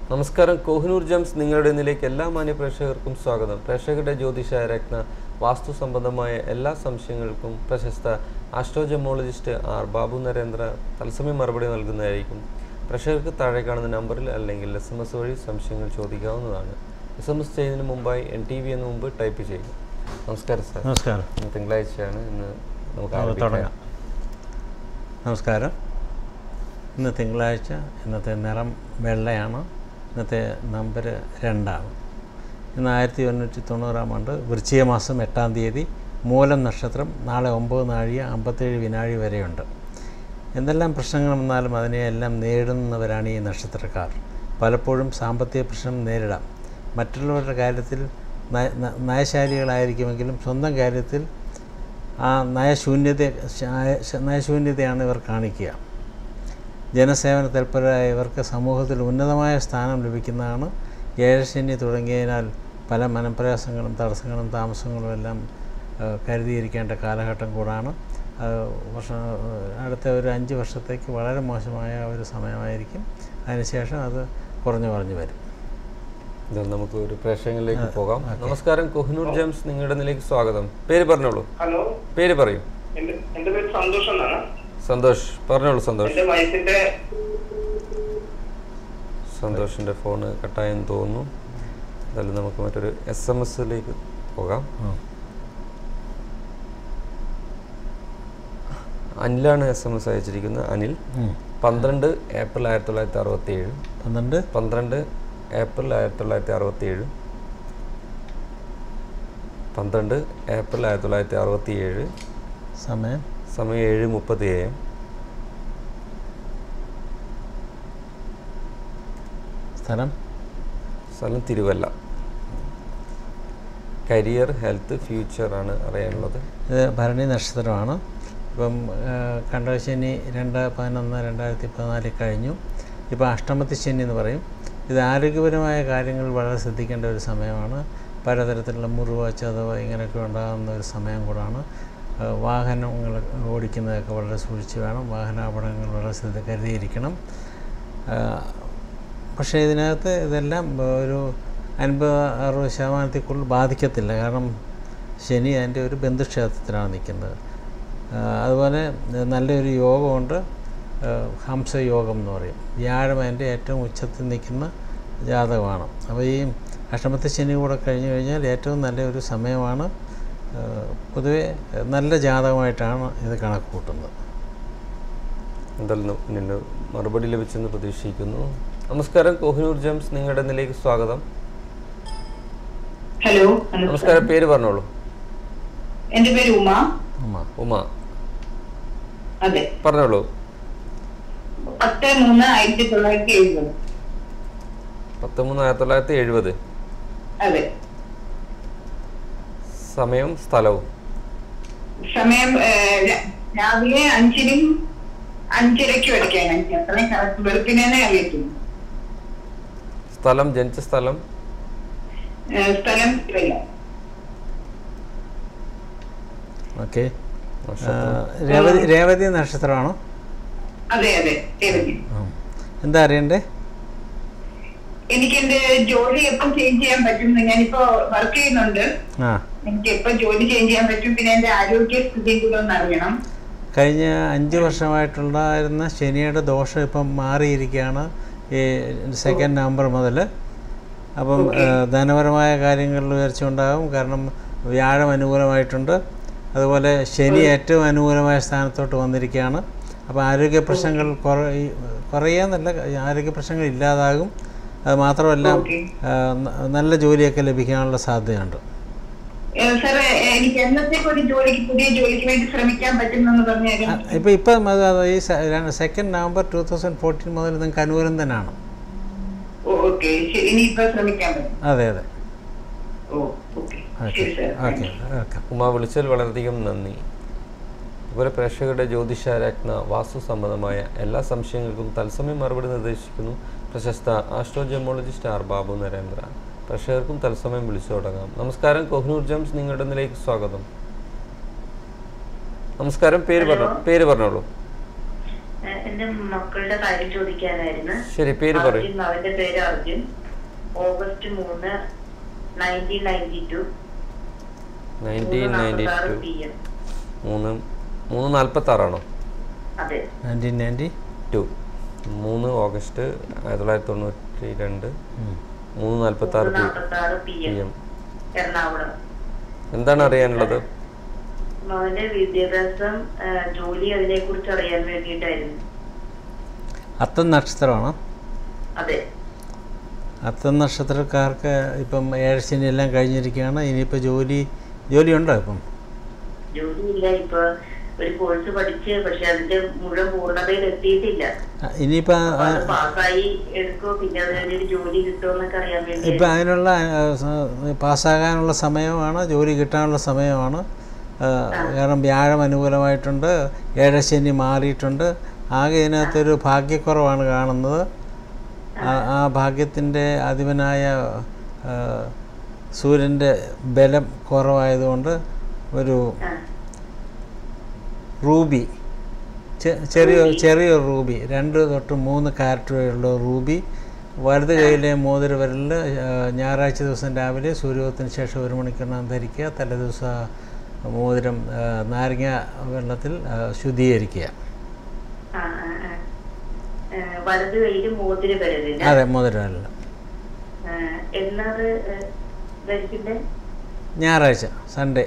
നമസ്കാരം. കോഹിനൂർ ജംസ് നിങ്ങളുടെ ഇന്നിലേക്ക് എല്ലാ മാന്യ പ്രേക്ഷകർക്കും സ്വാഗതം. പ്രേക്ഷകരുടെ ജ്യോതിഷ രത്ന വാസ്തു സംബന്ധമായ എല്ലാ സംശയങ്ങൾക്കും പ്രശസ്ത ആസ്ട്രോജമോളജിസ്റ്റ് ആർ ബാബു നരേന്ദ്ര തത്സമയം മറുപടി നൽകുന്നതായിരിക്കും. പ്രേക്ഷകർക്ക് താഴെ കാണുന്ന നമ്പറിൽ അല്ലെങ്കിൽ SMS വഴി സംശയങ്ങൾ ചോദിക്കാവുന്നതാണ്. SMS ചെയ്യുന്നതിന് മുമ്പായി NTV എന്ന് മുമ്പ് ടൈപ്പ് ചെയ്യും. നമസ്കാരം സാർ. നമസ്കാരം. ഇന്ന് തിങ്കളാഴ്ചയാണ്. ഇന്ന് നമുക്ക് തുടങ്ങാം. നമസ്കാരം. ഇന്ന് തിങ്കളാഴ്ച. ഇന്നത്തെ നിറം വെള്ളയാണ്. ഇന്നത്തെ നമ്പർ 2ആണ്. ഇന്ന് 1990 ആണ്ട് വൃശ്ചിക മാസം 8-ാം തീയതി മൂലം നക്ഷത്രം. നാളെ 9 നാഴിക 57 വിനാഴി വരെയുണ്ട്. എന്തെല്ലാം പ്രശ്നങ്ങൾ വന്നാലും അതിനെയെല്ലാം നേരിടുന്നവരാണ് ഈ നക്ഷത്രക്കാർ. പലപ്പോഴും സാമ്പത്തിക പ്രശ്നം നേരിടാം. മറ്റുള്ളവരുടെ കാര്യത്തിൽ നയശാലികളായിരിക്കുമെങ്കിലും സ്വന്തം കാര്യത്തിൽ ആ നയശൂന്യതയാണ് ഇവർ കാണിക്കുക. ജനസേവന തൽപരരായ ഇവർക്ക് സമൂഹത്തിൽ ഉന്നതമായ സ്ഥാനം ലഭിക്കുന്നതാണ്. ഏഴശനി തുടങ്ങിയതിനാൽ പല മനപ്രയാസങ്ങളും തടസ്സങ്ങളും താമസങ്ങളും എല്ലാം കരുതിയിരിക്കേണ്ട കാലഘട്ടം കൂടാണ്. അടുത്ത ഒരു 5 വർഷത്തേക്ക് വളരെ മോശമായ ഒരു സമയമായിരിക്കും. അതിനുശേഷം അത് കുറഞ്ഞു വരും. നമുക്ക് ഒരു പ്രേക്ഷകരിലേക്ക് പോകാം. നമസ്കാരം. കോഹിനൂർ ജംസ് നിങ്ങളുടെ ഇതിലേക്ക് സ്വാഗതം. പേര് പറഞ്ഞോളൂ. ഹലോ, പേര് പറയൂ. എന്റെ പേര് സന്തോഷ് എന്നാണ്. സന്തോഷ് പറഞ്ഞോളൂ. വയസ്സിന്റെ സന്തോഷിന്റെ ഫോണ് കട്ടായെന്ന് തോന്നുന്നു. എന്തായാലും നമുക്ക് മറ്റൊരു SMS പോകാം. അനിലാണ് SMS അയച്ചിരിക്കുന്നത്. അനിൽ 12 ഏപ്രിൽ 1967. 12 ഏപ്രിൽ 1967. 12 ഏപ്രിൽ 1967. സമയം 7:30 AM. സ്ഥലം തിരുവല്ല. കരിയർ, ഹെൽത്ത്, ഫ്യൂച്ചർ ആണ് അറിയാനുള്ളത്. ഇത് ഭരണി നക്ഷത്രമാണ്. ഇപ്പം കണ്ടശനി 2/11/2014 കഴിഞ്ഞു. ഇപ്പോൾ അഷ്ടമത്തി ശനി എന്ന് പറയും. ഇത് ആരോഗ്യപരമായ കാര്യങ്ങൾ വളരെ ശ്രദ്ധിക്കേണ്ട ഒരു സമയമാണ്. പലതരത്തിലുള്ള മുറിവ്, ചതവ് ഇങ്ങനെയൊക്കെ ഉണ്ടാകുന്ന ഒരു സമയം കൂടാണ്. വാഹനങ്ങൾ ഓടിക്കുന്നതൊക്കെ വളരെ സൂക്ഷിച്ച് വേണം. വാഹനാപകടങ്ങൾ വളരെ കരുതിയിരിക്കണം. പക്ഷേ ഇതിനകത്ത് ഇതെല്ലാം ഒരു 50-60% ബാധിക്കത്തില്ല. കാരണം ശനി അതിൻ്റെ ഒരു ബന്ധുക്ഷേത്രത്തിലാണ് നിൽക്കുന്നത്. അതുപോലെ നല്ലൊരു യോഗമുണ്ട്, ഹംസയോഗം എന്ന് പറയും. വ്യാഴം അതിൻ്റെ ഏറ്റവും ഉച്ചത്തിൽ നിൽക്കുന്ന ജാതകമാണ്. അപ്പോൾ ഈ അഷ്ടമത്തെ ശനി കൂടെ കഴിഞ്ഞു കഴിഞ്ഞാൽ ഏറ്റവും നല്ലൊരു സമയമാണ്. പൊതുവെ നല്ല ജാതകമായിട്ടാണ് ഇത് കണക്ക് കൂട്ടുന്നത്. എന്തായാലും മറുപടി ലഭിച്ചെന്ന് പ്രതീക്ഷിക്കുന്നു. നമസ്കാരം. കോഹിനൂർ ജംസ് നിങ്ങളുടെ ഇതിലേക്ക് സ്വാഗതം. ഹലോ, നമസ്കാരം. പേര് പറഞ്ഞോളൂ. എന്റെ പേര് ഉമ. അതെ, പറഞ്ഞോളൂ. 10/3/1970. 10/3/1970. അതെ. സമയം, സ്ഥലവും. സമയം രാവിലെ 5-നും 5:30 വരെയാണ്. അത്രയും കറക്റ്റ് വെളുപ്പിനെ അറിയിക്കുന്നു. സ്ഥലം, ജനിച്ച സ്ഥലം. സ്ഥലം തിരുവല്ല. ഓക്കെ. രേവതി നക്ഷത്രമാണോ? അതെ, രേവതി. എന്താ അറിയണ്ടേ? എനിക്ക് എന്റെ ജോലി എപ്പം ചേഞ്ച് ചെയ്യാൻ പറ്റും? ഞാനിപ്പോ വർക്ക് ചെയ്യുന്നുണ്ട്. എനിക്ക് എപ്പം ജോലി ചേഞ്ച് ചെയ്യാൻ പറ്റും? പിന്നെ എന്റെ ആരോഗ്യസ്ഥിതി കൂടെ ഒന്ന് അറിയണം. കഴിഞ്ഞ 5 വർഷമായിട്ടുണ്ടായിരുന്ന ശനിയുടെ ദോഷം ഇപ്പം മാറിയിരിക്കുകയാണ് ഈ 2 നവംബർ മുതൽ. അപ്പം ധനപരമായ കാര്യങ്ങളിൽ ഉയർച്ച ഉണ്ടാകും. കാരണം വ്യാഴം അനുകൂലമായിട്ടുണ്ട്. അതുപോലെ ശനി ഏറ്റവും അനുകൂലമായ സ്ഥാനത്തോട്ട് വന്നിരിക്കുകയാണ്. അപ്പോൾ ആരോഗ്യ പ്രശ്നങ്ങൾ കുറയാന്നല്ല, ആരോഗ്യ പ്രശ്നങ്ങൾ ഇല്ലാതാകും. അത് മാത്രമല്ല നല്ല ജോലിയൊക്കെ ലഭിക്കാനുള്ള സാധ്യതയുണ്ട്. ഇപ്പം ഈ 2 നവംബർ 2014 മുതൽ നിങ്ങൾക്ക് അനുകൂലം തന്നെയാണ്. അതെ. ഉമ, വിളിച്ചതിൽ വളരെയധികം നന്ദി. അതുപോലെ പ്രേക്ഷകരുടെ ജ്യോതിഷ രത്ന വാസ്തു സംബന്ധമായ എല്ലാ സംശയങ്ങൾക്കും തത്സമയം മറുപടി നിർദ്ദേശിക്കുന്നു പ്രശസ്ത ആസ്ട്രോജമോളജിസ്റ്റ് ആർ ബാബു നരേന്ദ്ര. പ്രേക്ഷകർക്കും തത്സമയം വിളിച്ചു തുടങ്ങാം. നമസ്കാരം. കോഹിനൂർ ജംസ് നിങ്ങളുടെ ഇതിലേക്ക് സ്വാഗതം. നമസ്കാരം. പേര് പറഞ്ഞോളൂ. എന്റെ മക്കളുടെ കാര്യം ചോദിക്കാനായിരുന്നു. ശരി, പേര് പറയൂ. അർജുൻ, അവന്റെ പേര് അർജുൻ. ഓഗസ്റ്റ് 3, 1992. 1992 3:46 അതെ, 1992 3 ഓഗസ്റ്റ് 1992 3:46 PM. എറണാകുളം. എന്താണ് അറിയാനുള്ളത്? മകന്റെ വിദ്യാഭ്യാസം, ജോലി, അതിനെ കുറിച്ച് അറിയാൻ വേണ്ടിയിട്ടായിരുന്നു. അത്തം നക്ഷത്രമാണോ? അതെ. അത്തം നക്ഷത്രക്കാർക്ക് ഇപ്പം ഏഴശനി എല്ലാം കഴിഞ്ഞിരിക്കുകയാണ്. ഇനിയിപ്പോൾ ജോലി ഉണ്ടോ? ഇപ്പം ജോലിയില്ല. ഇപ്പൊ ഒരു കോഴ്സ് പഠിച്ച്, പക്ഷെ അതിന്റെ മുഴുവൻ പൂർണ്ണതയിൽ എത്തിയിട്ടില്ല. ഇനിയിപ്പോൾ പാസ്സായി എടുക്കോ, പിന്നെ അത് കഴിഞ്ഞൊരു ജോലി കിട്ടുമോ എന്നൊക്കെ അറിയാൻ വേണ്ടി. ഇപ്പം അതിനുള്ള പാസ്സാകാനുള്ള സമയമാണ്, ജോലി കിട്ടാനുള്ള സമയമാണ്. കാരണം വ്യാഴം അനുകൂലമായിട്ടുണ്ട്, ഏഴശനി മാറിയിട്ടുണ്ട്. ആകെ ഇതിനകത്തൊരു ഭാഗ്യക്കുറവാണ് കാണുന്നത്. ആ ഭാഗ്യത്തിൻ്റെ അധിപനായ സൂര്യൻ്റെ ബലം കുറവായതുകൊണ്ട് ഒരു റൂബി, ചെറിയൊരു റൂബി, 2 തൊട്ട് 3 കാരറ്റുള്ള റൂബി വലത് കൈയിലെ മോതിര വിരലിൽ ഞായറാഴ്ച ദിവസം രാവിലെ സൂര്യോദയത്തിന് ശേഷം 1 മണിക്കൂറിനകം ധരിക്കുക. തലേദിവസം മോതിരം നാരങ്ങ വെള്ളത്തിൽ ശുദ്ധീകരിക്കുക. അതെ, മോതിര വിരലിൽ. ഞായറാഴ്ച, സൺഡേ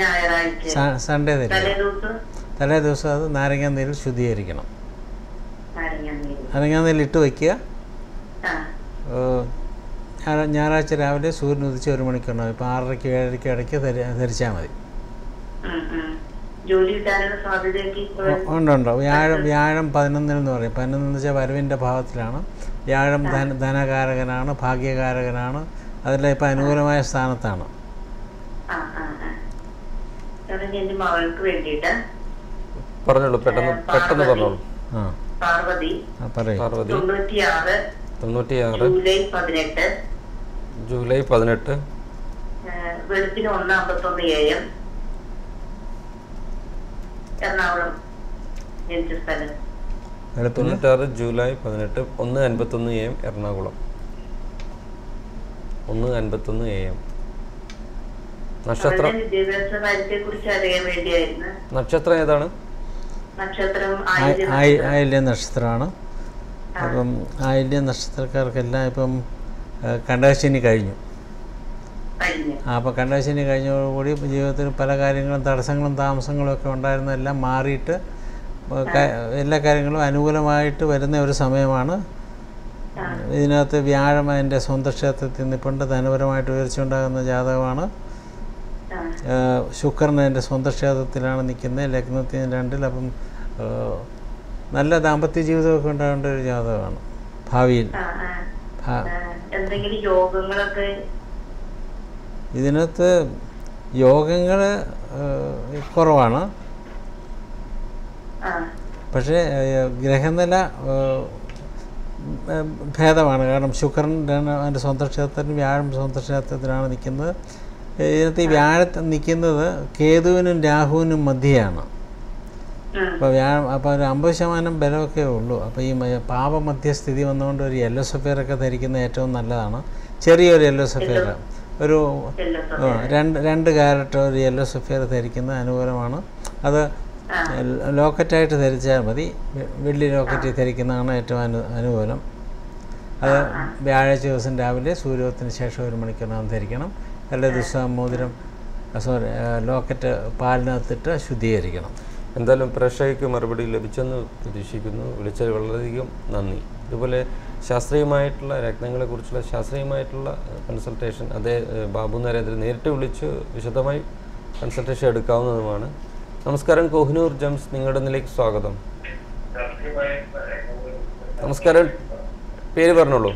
ധരിക്കുക. തലേ ദിവസം അത് നാരങ്ങ നീരിൽ ശുദ്ധീകരിക്കണം. നാരങ്ങ നീരിൽ ഇട്ട് വയ്ക്കുക. ഞായറാഴ്ച രാവിലെ സൂര്യൻ ഉദിച്ച് 1 മണിക്കൂറിനാവും. ഇപ്പോൾ 6:30 7:30 ഇടയ്ക്ക് ധരിച്ചാൽ മതി. ഉണ്ട്. വ്യാഴം 11 എന്ന് പറയും. 11 എന്ന് വെച്ചാൽ വരവിൻ്റെ ഭാവത്തിലാണ്. വ്യാഴം ധനകാരകനാണ്, ഭാഗ്യകാരകനാണ്. അതെല്ലാം ഇപ്പം അനുകൂലമായ സ്ഥാനത്താണ്. പറഞ്ഞോളൂ, പെട്ടെന്ന് പറഞ്ഞോളൂ. പാർവതി, 96 ജൂലൈ 18 വെളുപ്പിന് 1:51 AM, എറണാകുളം ജനിച്ച സ്ഥലം. 96 ജൂലൈ 18 1:51 AM, എറണാകുളം. 1:51 AM. നക്ഷത്രം, വിദ്യാഭ്യാസ കാര്യത്തെ കുറിച്ച് അറിയാൻ വേണ്ടിയായിരുന്നു. നക്ഷത്രം ഏതാണ്? നക്ഷത്രം ആയില്യ നക്ഷത്രമാണ്. അപ്പം ആയില്യ നക്ഷത്രക്കാർക്കെല്ലാം ഇപ്പം കണ്ടകശനി കഴിഞ്ഞു. അപ്പോൾ കണ്ടകശനി കഴിഞ്ഞതോടുകൂടി ജീവിതത്തിൽ പല കാര്യങ്ങളും, തടസ്സങ്ങളും താമസങ്ങളും ഒക്കെ ഉണ്ടായിരുന്നതെല്ലാം മാറിയിട്ട് എല്ലാ കാര്യങ്ങളും അനുകൂലമായിട്ട് വരുന്ന ഒരു സമയമാണ്. ഇതിനകത്ത് വ്യാഴം അതിൻ്റെ സ്വന്തം ക്ഷേത്രത്തിൽ നിൽപ്പുണ്ട്. ധനപരമായിട്ട് ഉയർച്ച ഉണ്ടാകുന്ന ജാതകമാണ്. ശുക്രൻ എൻ്റെ സ്വന്തം ക്ഷേത്രത്തിലാണ് നിൽക്കുന്നത്, ലഗ്നത്തിന് 2-ൽ. അപ്പം നല്ല ദാമ്പത്യ ജീവിതമൊക്കെ ഉണ്ടാകേണ്ട ഒരു ജാതകമാണ് ഭാവിയിൽ. ഇതിനകത്ത് യോഗങ്ങൾ കുറവാണ്. പക്ഷേ ഗ്രഹനില ഭേദമാണ്. കാരണം ശുക്രൻ എൻ്റെ സ്വന്തം ക്ഷേത്രത്തിലും വ്യാഴം സ്വന്തം ക്ഷേത്രത്തിലാണ് നിൽക്കുന്നത്. ഇതിനകത്ത് ഈ വ്യാഴത്തിൽ നിൽക്കുന്നത് കേതുവിനും രാഹുവിനും മധ്യയാണ്. അപ്പോൾ വ്യാഴം അപ്പോൾ ഒരു 50% ബലമൊക്കെ ഉള്ളൂ. അപ്പോൾ ഈ പാപമധ്യസ്ഥിതി വന്നുകൊണ്ട് ഒരു യെല്ലോ സഫയറൊക്കെ ധരിക്കുന്നത് ഏറ്റവും നല്ലതാണ്. ചെറിയൊരു യെല്ലോ സഫയർ, ഒരു 2 കാരറ്റ് ഒരു യെല്ലോ സഫയർ ധരിക്കുന്നത് അനുകൂലമാണ്. അത് ലോക്കറ്റായിട്ട് ധരിച്ചാൽ മതി. വെള്ളി ലോക്കറ്റ് ധരിക്കുന്നതാണ് ഏറ്റവും അനുകൂലം. അത് വ്യാഴാഴ്ച ദിവസം രാവിലെ സൂര്യോദയത്തിന് ശേഷം 1 മണിക്കൂറിനകം ധരിക്കണം. എല്ലാ ദിവസവും മോതിരം ലോക്കറ്റ് പാലിനകത്തിട്ട് ശുദ്ധീകരിക്കണം. എന്തായാലും പ്രേക്ഷകർക്ക് മറുപടി ലഭിച്ചെന്ന് പ്രതീക്ഷിക്കുന്നു. വിളിച്ചത് വളരെയധികം നന്ദി. ഇതുപോലെ ശാസ്ത്രീയമായിട്ടുള്ള രത്നങ്ങളെക്കുറിച്ചുള്ള ശാസ്ത്രീയമായിട്ടുള്ള കൺസൾട്ടേഷൻ അതേ ബാബു നരേന്ദ്രൻ നേരിട്ട് വിളിച്ച് വിശദമായി കൺസൾട്ടേഷൻ എടുക്കാവുന്നതുമാണ്. നമസ്കാരം, കോഹിനൂർ ജംസ് നിങ്ങളുടെ ഇതിലേക്ക് സ്വാഗതം. നമസ്കാരം, പേര് പറഞ്ഞോളൂ.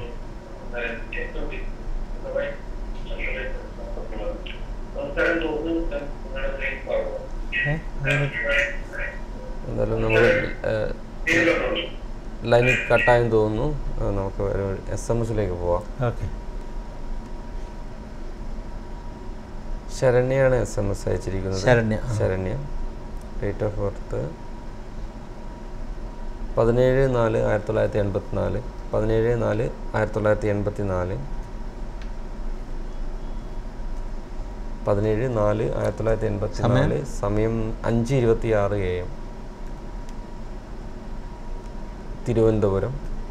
എന്തായാലും നമ്മൾ ലൈനിൽ കട്ടായെന്ന് തോന്നുന്നു. നമുക്ക് SMS-ലേക്ക് പോവാം. ഓക്കെ. ശരണ്യാണ് SMS അയച്ചിരിക്കുന്നത്. ശരണ്യ. ഡേറ്റ് ഓഫ് ബർത്ത് 17/4/1984, 17/4/1984, 17/4/1984, സമയം 5:26 AM, തിരുവനന്തപുരം.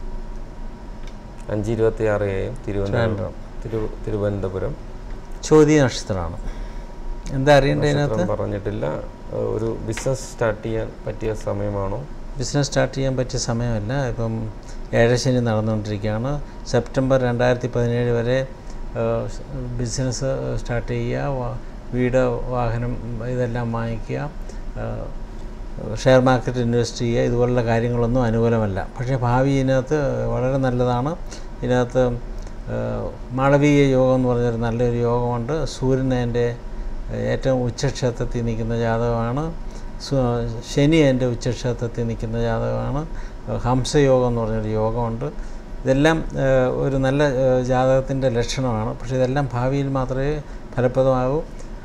5:26 AM, തിരുവനന്തപുരം. ചോദ്യ നക്ഷത്രമാണ്. എന്താ അറിയേണ്ടത് അതിനകത്ത്? പറഞ്ഞിട്ടില്ല. ഒരു ബിസിനസ് സ്റ്റാർട്ട് ചെയ്യാൻ പറ്റിയ സമയമാണോ? ബിസിനസ് സ്റ്റാർട്ട് ചെയ്യാൻ പറ്റിയ സമയമല്ല. ഇപ്പം ഏഴശനി നടന്നുകൊണ്ടിരിക്കുകയാണ്. സെപ്റ്റംബർ 2017 വരെ ബിസിനസ് സ്റ്റാർട്ട് ചെയ്യുക, വീട്, വാഹനം ഇതെല്ലാം വാങ്ങിക്കുക, ഷെയർ മാർക്കറ്റ് ഇൻവെസ്റ്റ് ചെയ്യുക, ഇതുപോലുള്ള കാര്യങ്ങളൊന്നും അനുകൂലമല്ല. പക്ഷേ ഭാവി ഇതിനകത്ത് വളരെ നല്ലതാണ്. ഇതിനകത്ത് മാളവീയ യോഗം എന്ന് പറഞ്ഞൊരു നല്ലൊരു യോഗമുണ്ട്. സൂര്യൻ അതിൻ്റെ ഏറ്റവും ഉച്ചക്ഷേത്രത്തിൽ നിൽക്കുന്ന ജാതകമാണ്. ശനി അതിൻ്റെ ഉച്ചക്ഷേത്രത്തിൽ നിൽക്കുന്ന ജാതകമാണ്. ഹംസയോഗം എന്ന് പറഞ്ഞൊരു യോഗമുണ്ട്. ഇതെല്ലാം ഒരു നല്ല ജാതകത്തിൻ്റെ ലക്ഷണമാണ്. പക്ഷേ ഇതെല്ലാം ഭാവിയിൽ മാത്രമേ ഫലപ്രദമാകൂ.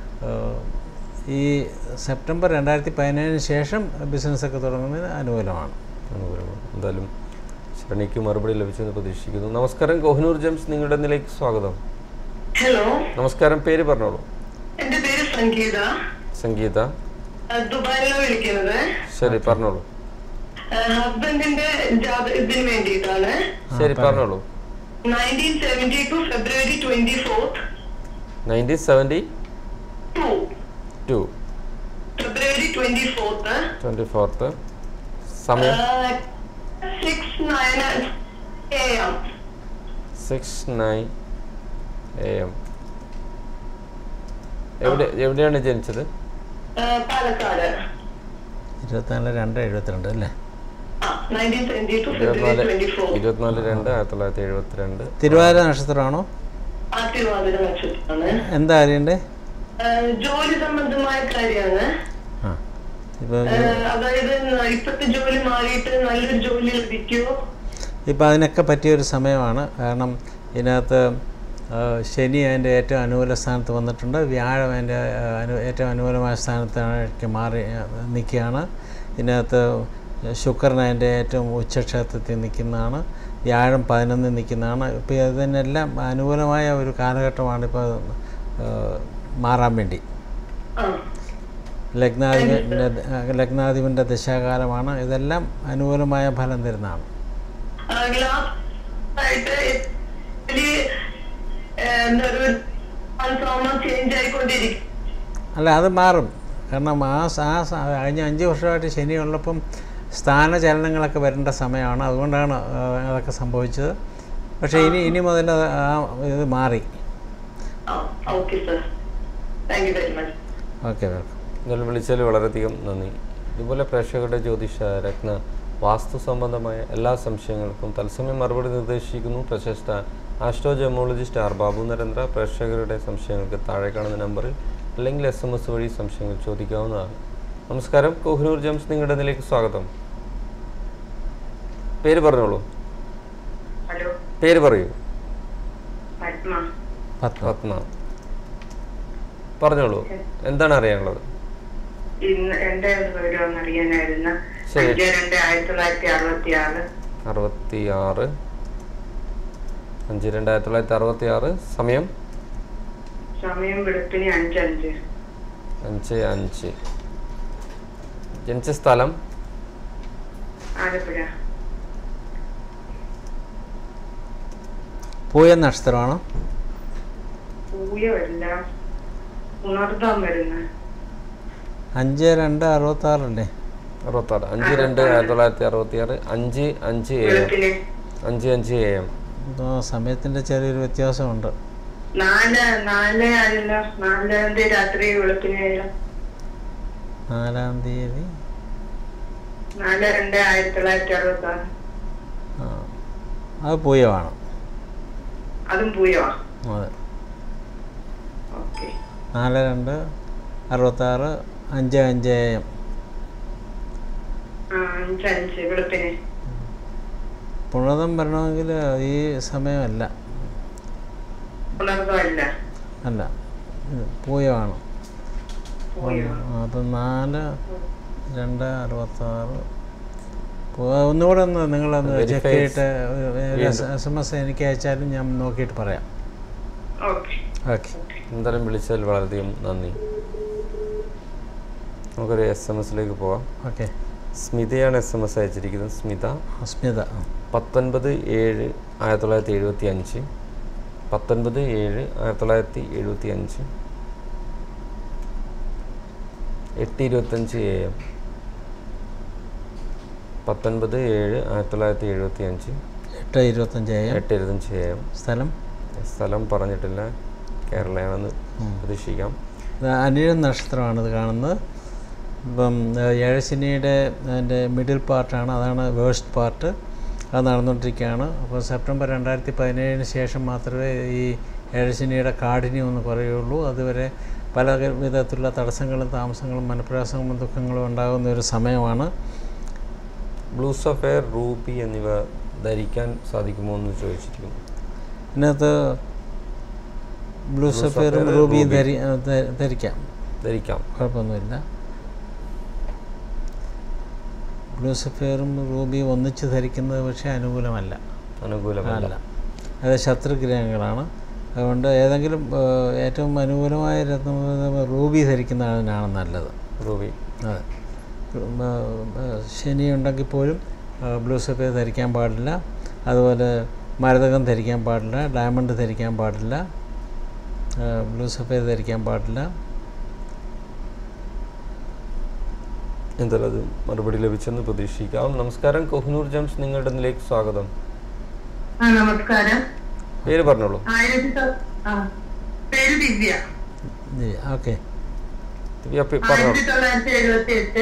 ഈ സെപ്റ്റംബർ 2017 ശേഷം ബിസിനസ്സൊക്കെ തുടങ്ങുന്നതിന് അനുകൂലമാണ്. എന്തായാലും ശരണിക്ക് മറുപടി ലഭിച്ചെന്ന് പ്രതീക്ഷിക്കുന്നു. നമസ്കാരം, കോഹിനൂർ ജെംസ് നിങ്ങളുടെ ഇതിലേക്ക് സ്വാഗതം. ഹലോ, നമസ്കാരം. പേര് പറഞ്ഞോളൂ. എന്റെ പേര് സംഗീത. സംഗീത, ദുബായിലാണ് വിളിക്കുന്നത്. ശരി, പറഞ്ഞോളൂ. ഹസ്ബൻഡിന്റെ ഇതിന് വേണ്ടിയിട്ടാണ്. ശരി, പറഞ്ഞോളൂ. 1972 February 24th. 1972 February 24th. സമയം 6:09 AM. 6:09 AM. എവിടെയാണ് ജനിച്ചത്? പാലക്കാട്. 24/2/72 അല്ലേ? 1972 February 24th. 24/2/1972. തിരുവാതിര നക്ഷത്രമാണോ? തിരുവാതിര നക്ഷത്രമാണ്. എന്താ അറിയണ്ടേ? ജോലി സംബന്ധമായ കാര്യമാണ്. അതായത് ഇപ്പോഴത്തെ ജോലി മാറിയിട്ട് നല്ലൊരു ജോലി ലഭിക്കുമോ? ഇപ്പം അതിനൊക്കെ പറ്റിയൊരു സമയമാണ്. കാരണം ഇതിനകത്ത് ശനി അതിൻ്റെ ഏറ്റവും അനുകൂല സ്ഥാനത്ത് വന്നിട്ടുണ്ട്. വ്യാഴം അതിൻ്റെ ഏറ്റവും അനുകൂലമായ സ്ഥാനത്തേക്ക് മാറി നിൽക്കുകയാണ്. ഇതിനകത്ത് ശുക്രൻ അതിൻ്റെ ഏറ്റവും ഉച്ചക്ഷേത്രത്തിൽ നിൽക്കുന്നതാണ്. വ്യാഴം 11 നിൽക്കുന്നതാണ്. ഇപ്പോൾ ഇതിനെല്ലാം അനുകൂലമായ ഒരു കാലഘട്ടമാണ് ഇപ്പോൾ മാറാൻ വേണ്ടി. ലഗ്നാധിപൻ്റെ ദശാകാലമാണ്. ഇതെല്ലാം അനുകൂലമായ ഫലം തരുന്നതാണ്. അല്ല, അത് മാറും. കാരണം കഴിഞ്ഞ 5 വർഷമായിട്ട് ശനി ഉള്ളപ്പം സ്ഥാനചലനങ്ങളൊക്കെ വരേണ്ട സമയമാണ്. അതുകൊണ്ടാണ് അതൊക്കെ സംഭവിച്ചത്. പക്ഷേ ഇനി മുതൽ ഇത് മാറി. Okay, welcome. നിങ്ങൾ വിളിച്ചതിൽ വളരെയധികം നന്ദി. ഇതുപോലെ പ്രേക്ഷകരുടെ ജ്യോതിഷ രത്ന വാസ്തു സംബന്ധമായ എല്ലാ സംശയങ്ങൾക്കും തത്സമയം മറുപടി നിർദ്ദേശിക്കുന്നു പ്രശസ്ത ആസ്ട്രോജമോളജിസ്റ്റ് ആർ ബാബു നരേന്ദ്ര. പ്രേക്ഷകരുടെ സംശയങ്ങൾക്ക് താഴെ കാണുന്ന നമ്പറിൽ അല്ലെങ്കിൽ SMS വഴി സംശയങ്ങൾ ചോദിക്കാവുന്നതാണ്. നമസ്കാരം, കോഹിനൂർ ജെംസ് നിങ്ങളുടെ ഇതിലേക്ക് സ്വാഗതം. പേര് പറഞ്ഞോളൂ. പേര് പറയൂ. പത്മ, പറഞ്ഞോളൂ. എന്താണ് അറിയാനുള്ളത്? എന്റെ അറിയാനായിരുന്നു. 5/2/1966. സമയം വെളുപ്പിന് 5:05. ജനിച്ച സ്ഥലം ആലപ്പുഴ. പൂയ നക്ഷത്രമാണോ? പൂയമല്ല, ഉണർത്താൻ വരുന്നത്. 5/2/66 അല്ലേ? 66. 5/2/1966. 5:05 AM. 5:05 AM. സമയത്തിൻ്റെ ചെറിയൊരു വ്യത്യാസമുണ്ട്. 4 രാത്രി വെളുപ്പിന് 4-ാം തീയതി 4/2/1966. അത് പൂയമാണ്. അതും പൂയമാണ്. അതെ. ഓക്കെ. 4/2/66. 5:05 AM. 5:05 വെളുപ്പിന്. പുണർദം വരണമെങ്കിൽ ഈ സമയമല്ല. അല്ല, പൂയമാണ്. അപ്പം 4/2/66. ഒന്നുകൂടെ ഒന്ന് നിങ്ങളൊന്ന് ചെക്ക് ചെയ്തിട്ട് SMS എനിക്ക് അയച്ചാലും ഞാൻ നോക്കിയിട്ട് പറയാം. ഓക്കെ, എന്തായാലും വിളിച്ചതിൽ വളരെയധികം നന്ദി. നമുക്കൊരു SMS പോവാം. ഓക്കെ, സ്മിതയാണ് SMS അയച്ചിരിക്കുന്നത്. Smitha 19/7/1975 19/7/1975 8:25 AM 19/7/1975 8:25 AM. സ്ഥലം പറഞ്ഞിട്ടില്ല, കേരളയാണെന്ന് പ്രതീക്ഷിക്കാം. അനിഴം നക്ഷത്രമാണിത് കാണുന്നത്. ഇപ്പം ഏഴശനിയുടെ അതിൻ്റെ മിഡിൽ പാർട്ടാണ്, അതാണ് വേഴ്സ്റ്റ് പാർട്ട്. അത് നടന്നുകൊണ്ടിരിക്കുകയാണ്. അപ്പോൾ സെപ്റ്റംബർ 2017 ശേഷം മാത്രമേ ഈ ഏഴശനിയുടെ കാഠിന്യം ഒന്ന് കുറയുള്ളൂ. അതുവരെ പല വിധത്തിലുള്ള തടസ്സങ്ങളും താമസങ്ങളും മനപ്രയാസങ്ങളും ദുഃഖങ്ങളും ഉണ്ടാകുന്ന ഒരു സമയമാണ്. ബ്ലൂ സഫയർ, റൂബി എന്നിവ ധരിക്കാൻ സാധിക്കുമോ എന്ന് ചോദിച്ചിരിക്കുന്നു. ഇതിനകത്ത് ബ്ലൂ സഫയറും റൂബിയും ധരിക്കാം, കുഴപ്പമൊന്നുമില്ല. ബ്ലൂ സഫയറും റൂബിയും ഒന്നിച്ച് ധരിക്കുന്നത് പക്ഷേ അനുകൂലമല്ല. അത് ശത്രുഗ്രഹങ്ങളാണ്. അതുകൊണ്ട് ഏതെങ്കിലും ഏറ്റവും അനുകൂലമായ രത്നം റൂബി ധരിക്കുന്നതാണ് നല്ലത്. അതെ, ശനി ഉണ്ടെങ്കിൽ പോലും ബ്ലൂ സഫയർ ധരിക്കാൻ പാടില്ല. അതുപോലെ മരതകം ധരിക്കാൻ പാടില്ല, ഡയമണ്ട് ധരിക്കാൻ പാടില്ല, ബ്ലൂ സഫയർ ധരിക്കാൻ പാടില്ല. എന്തായാലും അത് മറുപടി ലഭിച്ചെന്ന് പ്രതീക്ഷിക്കാം. നമസ്കാരം, കൊഹിനൂർ ജംസ് നിങ്ങളുടെ ഇതിലേക്ക് സ്വാഗതം. നമസ്കാരം. പേര് പറഞ്ഞോളൂ. പേര് ദിവ്യ. ഓക്കെ, 1978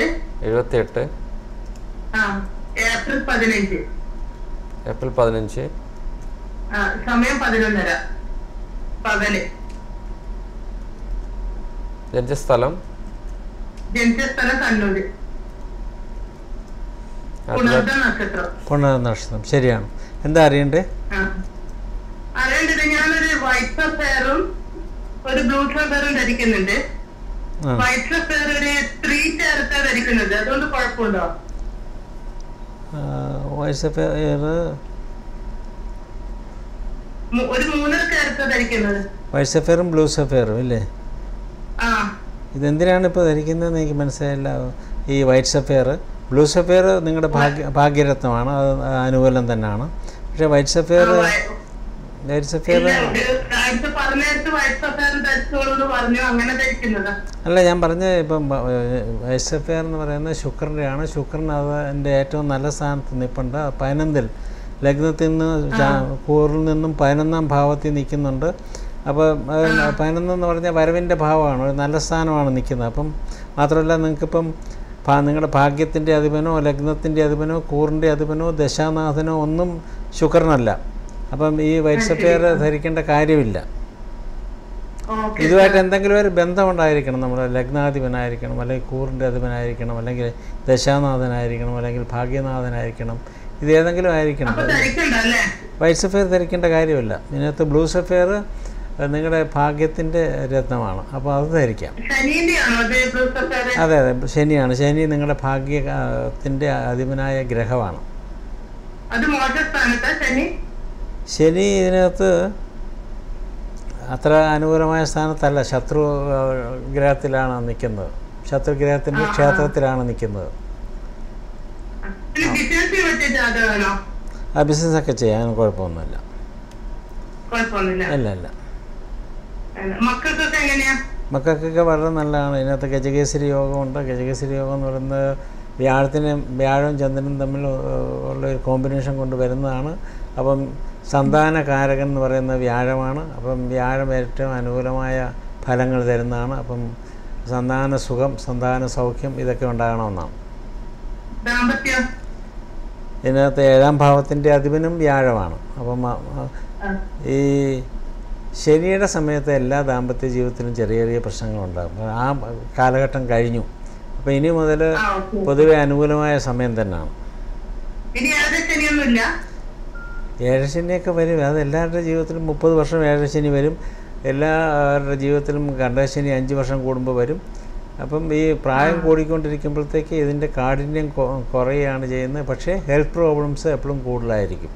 ഏപ്രിൽ 15 സമയം 11:30 പകല്. ജനിച്ച സ്ഥലം കണ്ണൂര്. നക്ഷത്രം ശരിയാണ്. എന്താ അറിയണ്ടേ? അറിയേണ്ടത് ഞാനൊരു വൈറ്റ് സഫയറും ഒരു ബ്ലൂ സഫയറും ധരിക്കുന്നുണ്ട്. വൈറ്റ് സഫയർ ഒരു 3 ചേർത്താ ധരിക്കുന്നത്, അതുകൊണ്ട് കുഴപ്പമുണ്ടോ? വൈറ്റ് സഫയർ ഒരു 3 ചേർത്താ ധരിക്കുന്നത്. വൈറ്റ് സഫയറും ബ്ലൂ സഫയറും ഇല്ലേ? ഇതെന്തിനാണ് ഇപ്പോൾ ധരിക്കുന്നതെന്ന് എനിക്ക് മനസ്സിലായില്ല. ഈ വൈറ്റ് സഫയർ, ബ്ലൂ സഫയർ നിങ്ങളുടെ ഭാഗ്യരത്നമാണ്, അത് അനുകൂലം തന്നെയാണ്. പക്ഷേ വൈറ്റ് സഫയർ അല്ല, ഞാൻ പറഞ്ഞ ഇപ്പം വൈറ്റ് സഫയർ എന്ന് പറയുന്നത് ശുക്രൻ്റെയാണ്. ശുക്രൻ അതിൻ്റെ ഏറ്റവും നല്ല സ്ഥാനത്ത് നിൽപ്പുണ്ട്. 11 ലഗ്നത്തിൽ നിന്ന് കൂറിൽ നിന്നും 11-ാം ഭാവത്തിൽ നിൽക്കുന്നുണ്ട്. അപ്പോൾ 11 എന്ന് പറഞ്ഞാൽ വരവിൻ്റെ ഭാവമാണ്, ഒരു നല്ല സ്ഥാനമാണ് നിൽക്കുന്നത്. അപ്പം മാത്രമല്ല, നിങ്ങൾക്കിപ്പം നിങ്ങളുടെ ഭാഗ്യത്തിൻ്റെ അധിപനോ ലഗ്നത്തിൻ്റെ അധിപനോ കൂറിൻ്റെ അധിപനോ ദശാനാഥനോ ഒന്നും ശുക്രനല്ല. അപ്പം ഈ വൈറ്റ് സഫയർ ധരിക്കേണ്ട കാര്യമില്ല. ഇതുമായിട്ട് എന്തെങ്കിലും ഒരു ബന്ധമുണ്ടായിരിക്കണം. നമ്മുടെ ലഗ്നാധിപനായിരിക്കണം, അല്ലെങ്കിൽ കൂറിൻ്റെ അധിപനായിരിക്കണം, അല്ലെങ്കിൽ ദശാനാഥനായിരിക്കണം, അല്ലെങ്കിൽ ഭാഗ്യനാഥനായിരിക്കണം. ഇത് ഏതെങ്കിലും ആയിരിക്കണം. വൈറ്റ് സഫയർ ധരിക്കേണ്ട കാര്യമില്ല. ഇതിനകത്ത് ബ്ലൂ സഫയർ നിങ്ങളുടെ ഭാഗ്യത്തിൻ്റെ രത്നമാണ്, അപ്പോൾ അത് ധരിക്കാം. അതെ അതെ, ശനിയാണ്. ശനി നിങ്ങളുടെ ഭാഗ്യത്തിൻ്റെ അധിപനായ ഗ്രഹമാണ്. ശനി ഇതിനകത്ത് അത്ര അനുകൂലമായ സ്ഥാനത്തല്ല, ശത്രു ഗ്രഹത്തിലാണ് നിൽക്കുന്നത്. ശത്രുഗ്രഹത്തിൻ്റെ ക്ഷേത്രത്തിലാണ് നിൽക്കുന്നത്. ആ ബിസിനസ്സൊക്കെ ചെയ്യാൻ കുഴപ്പമൊന്നുമില്ല. ഇല്ല ഇല്ല, മക്കൾക്കൊക്കെ വളരെ നല്ലതാണ്. ഇതിനകത്ത് ഗജകേസരി യോഗമുണ്ട്. ഗജകേസരി യോഗം എന്ന് പറയുന്നത് വ്യാഴവും ചന്ദ്രനും തമ്മിൽ ഉള്ള ഒരു കോമ്പിനേഷൻ കൊണ്ട് വരുന്നതാണ്. അപ്പം സന്താനകാരകൻ എന്ന് പറയുന്ന വ്യാഴമാണ്. അപ്പം വ്യാഴം ഏറ്റവും അനുകൂലമായ ഫലങ്ങൾ തരുന്നതാണ്. അപ്പം സന്താന സുഖം, സന്താന സൗഖ്യം ഇതൊക്കെ ഉണ്ടാകണമെന്നാണ്. ഇതിനകത്ത് 7-ാം ഭാവത്തിൻ്റെ അധിപനും വ്യാഴമാണ്. അപ്പം ഈ ശനിയുടെ സമയത്ത് എല്ലാ ദാമ്പത്യ ജീവിതത്തിലും ചെറിയ ചെറിയ പ്രശ്നങ്ങളുണ്ടാകും. ആ കാലഘട്ടം കഴിഞ്ഞു. അപ്പോൾ ഇനി മുതൽ പൊതുവെ അനുകൂലമായ സമയം തന്നെയാണ്. ഏഴശനിയൊക്കെ വരും. അത് എല്ലാവരുടെ ജീവിതത്തിലും 30 വർഷം ഏഴശനി വരും. എല്ലാവരുടെ ജീവിതത്തിലും കണ്ടശനി 5 വർഷം കൂടുമ്പോൾ വരും. അപ്പം ഈ പ്രായം കൂടിക്കൊണ്ടിരിക്കുമ്പോഴത്തേക്ക് ഇതിൻ്റെ കാഠിന്യം കുറയുകയാണ് ചെയ്യുന്നത്. പക്ഷേ ഹെൽത്ത് പ്രോബ്ലംസ് എപ്പോഴും കൂടുതലായിരിക്കും.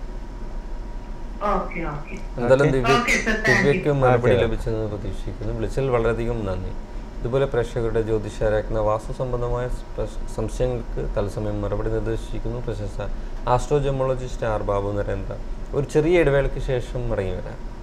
എന്തായാലും ദിവ്യയ്ക്ക് മറുപടി ലഭിച്ചെന്ന് പ്രതീക്ഷിക്കുന്നു. വിളിച്ചതിൽ വളരെയധികം നന്ദി. ഇതുപോലെ പ്രേക്ഷകരുടെ ജ്യോതിഷാരത്ന വാസ്തു സംബന്ധമായ സംശയങ്ങൾക്ക് തത്സമയം മറുപടി നിർദ്ദേശിക്കുന്നു പ്രശസ്ത ആസ്ട്രോജമോളജിസ്റ്റ് ആർ ബാബു നരേന്ദ്ര. ഒരു ചെറിയ ഇടവേളയ്ക്ക് ശേഷം മടങ്ങി വരാം.